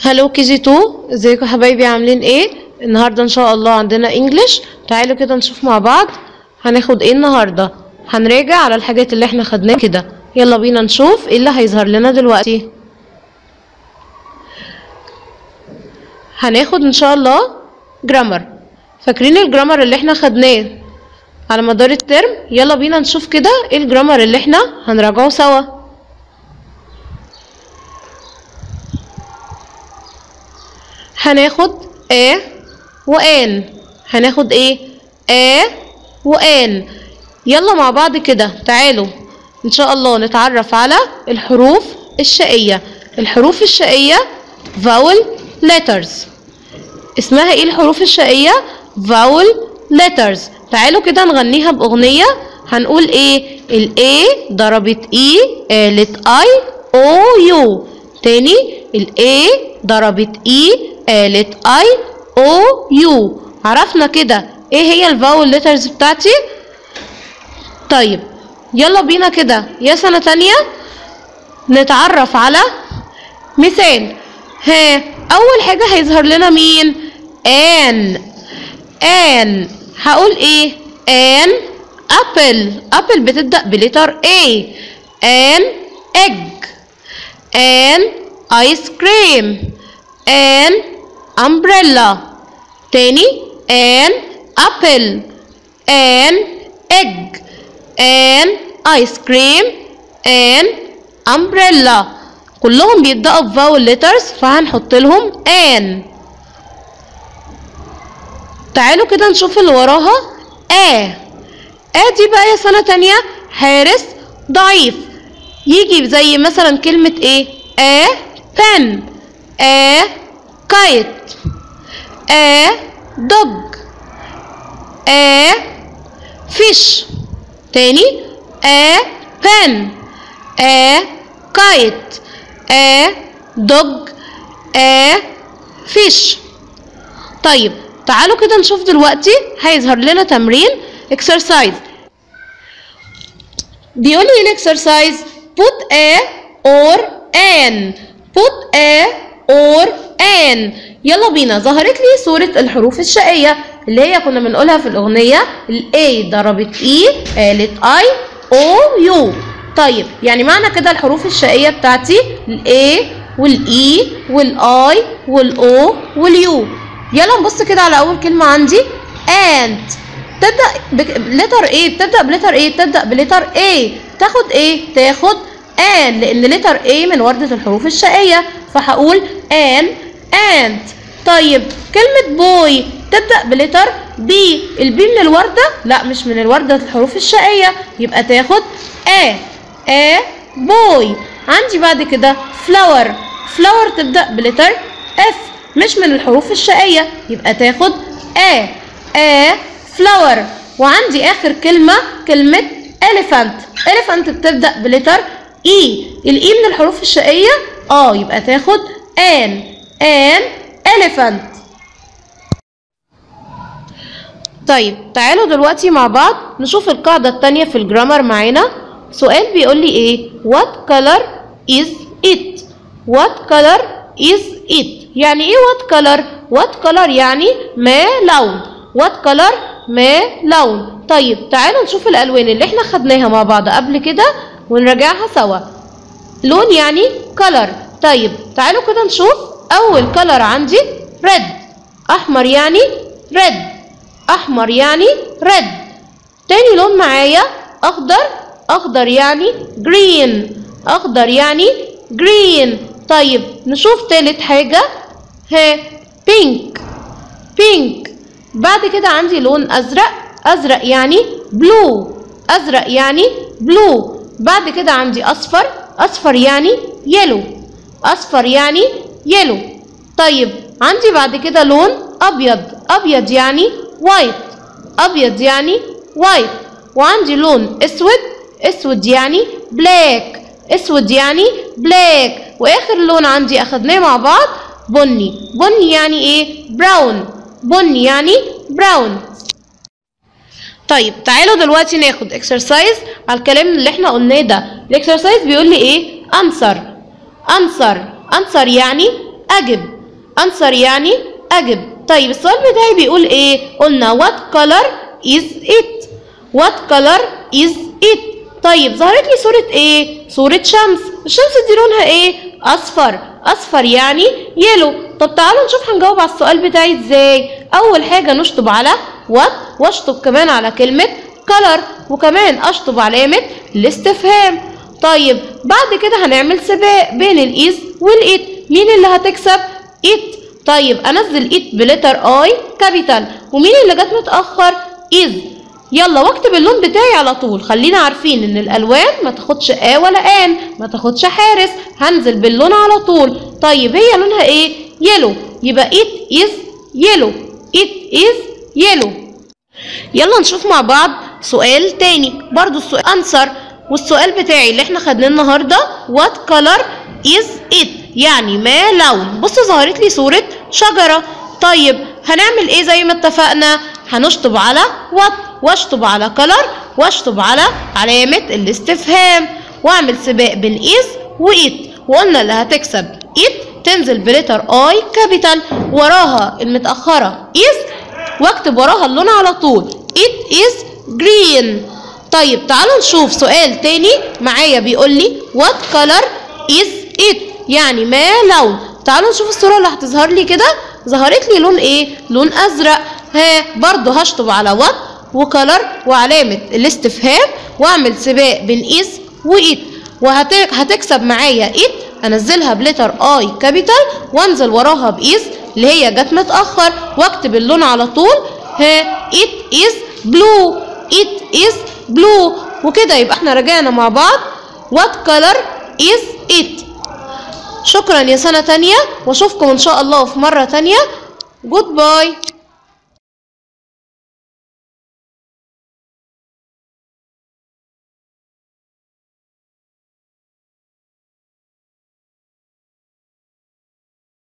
هلو كي جي 2، ازيكم حبايبي؟ عاملين ايه؟ النهارده ان شاء الله عندنا انجلش. تعالوا كده نشوف مع بعض هناخد ايه النهارده. هنراجع على الحاجات اللي احنا خدناها كده. يلا بينا نشوف ايه اللي هيظهر لنا دلوقتي. هناخد ان شاء الله جرامر. فاكرين الجرامر اللي احنا خدناه على مدار الترم؟ يلا بينا نشوف كده ايه الجرامر اللي احنا هنراجعه سوا. هناخد وان. هناخد ايه؟ وان. يلا مع بعض كده تعالوا ان شاء الله نتعرف على الحروف الشقية. الحروف الشقية vowel letters. اسمها ايه الحروف الشقية؟ vowel letters. تعالوا كده نغنيها بأغنية. هنقول ايه؟ ال A ضربت E قالت I O U. تاني ال A ضربت E قالت I O U. عرفنا كده ايه هي الفاول ليترز بتاعتي؟ طيب يلا بينا كده يا سنة تانية نتعرف على مثال. اول حاجة هيظهر لنا مين؟ ان. هقول ايه؟ ان ابل بتبدأ بليتر A. ان egg. ان ice cream. an umbrella. تاني an apple. an egg. an ice cream. an umbrella. كلهم بيبدأوا بفاول letters فهنحط لهم an. تعالوا كده نشوف اللي وراها. دي بقى يا سنة تانية حارس ضعيف. يجي زي مثلا كلمة ايه؟ pen. kite. dog. fish. تاني pen. kite. dog. fish. طيب تعالوا كده نشوف دلوقتي هيظهر لنا تمرين exercise. بيقول لي الاكسرسايز put a or an. put a or an. يلا بينا. ظهرت لي صورة الحروف الشقية اللي هي كنا بنقولها في الأغنية. ال A ضربت E قالت I O U. طيب يعني معنى كده الحروف الشقية بتاعتي ال A وال E وال I وال O وال U. يلا نبص كده على أول كلمة عندي ant. تبدأ بلتر A. بتبدأ بلتر A. بتبدأ بلتر A. تاخد ايه؟ تاخد ان لان لتر A من وردة الحروف الشقية فهقول an ant. طيب كلمة بوي تبدأ بلتر B. البي من الوردة؟ لا مش من الوردة الحروف الشقية يبقى تاخد a boy. عندي بعد كده flower. flower تبدأ بلتر F مش من الحروف الشقية يبقى تاخد a flower. وعندي آخر كلمة elephant. elephant بتبدأ بلتر E. الإي من الحروف الشقية يبقى تاخد an elephant. طيب تعالوا دلوقتي مع بعض نشوف القاعدة التانية في الجرامر معانا. سؤال بيقول لي ايه؟ what color is it؟ what color is it؟ يعني ايه what color؟ what color يعني ما لون. what color ما لون. طيب تعالوا نشوف الألوان اللي احنا خدناها مع بعض قبل كده ونراجعها سوا. لون يعني color. طيب تعالوا كده نشوف أول color عندي red. أحمر يعني red. أحمر يعني red. تاني لون معايا أخضر. أخضر يعني green. أخضر يعني green. طيب نشوف تالت حاجة pink. pink. بعد كده عندي لون أزرق. أزرق يعني blue. أزرق يعني blue. بعد كده عندي أصفر. أصفر يعني yellow. أصفر يعني yellow. طيب عندي بعد كده لون أبيض. أبيض يعني white. أبيض يعني white. وعندي لون أسود. أسود يعني black. أسود يعني black. وآخر لون عندي أخدناه مع بعض بني. بني يعني إيه؟ brown. بني يعني brown. طيب تعالوا دلوقتي ناخد اكسرسايز على الكلام اللي احنا قلناه ده. الاكسرسايز بيقول لي ايه؟ answer. answer يعني اجب. answer يعني أجب. طيب السؤال بتاعي بيقول إيه؟ قلنا what color is it؟ what color is it؟ طيب ظهرت لي صورة إيه؟ صورة شمس. الشمس دي لونها إيه؟ أصفر. أصفر يعني يلو. طب تعالوا نشوف هنجاوب على السؤال بتاعي إزاي. أول حاجة نشطب على what واشطب كمان على كلمة color وكمان أشطب علامة الاستفهام. طيب بعد كده هنعمل سباق بين الإيز والإت. مين اللي هتكسب؟ إت. طيب أنزل إت بلتر آي كابيتال ومين اللي جت متأخر؟ إز. يلا واكتب اللون بتاعي على طول. خلينا عارفين ان الالوان ما تاخدش ولا ان، ما تاخدش حارس، هنزل باللون على طول. طيب هي لونها ايه؟ يلو، يبقى it is yellow. it is yellow. يلا نشوف مع بعض سؤال تاني برضو السؤال answer. والسؤال بتاعي اللي احنا خدناه النهارده what color is it؟ يعني ما لون. بص ظهرت لي صورة شجرة. طيب هنعمل ايه زي ما اتفقنا؟ هنشطب على what واشطب على color واشطب على علامة الاستفهام واعمل سباق بين is وإت. وقلنا اللي هتكسب إت تنزل بلتر اي كابيتال وراها المتأخرة is واكتب وراها اللون على طول it is green. طيب تعالوا نشوف سؤال تاني معايا بيقول لي what color is it؟ يعني ما لون. تعالوا نشوف الصورة اللي هتظهر لي كده. ظهرت لي لون ايه؟ لون ازرق. برضو هشطب على what وكلر وعلامة الاستفهام واعمل سباق بين is وإت وهتكسب معايا إت. انزلها بلتر اي كابيتال وانزل وراها بإز اللي هي جت متأخر واكتب اللون على طول. it is blue. it is blue. وكده يبقى احنا رجعنا مع بعض what color is it. شكرا يا سنة تانية واشوفكم ان شاء الله في مرة تانية. جود باي.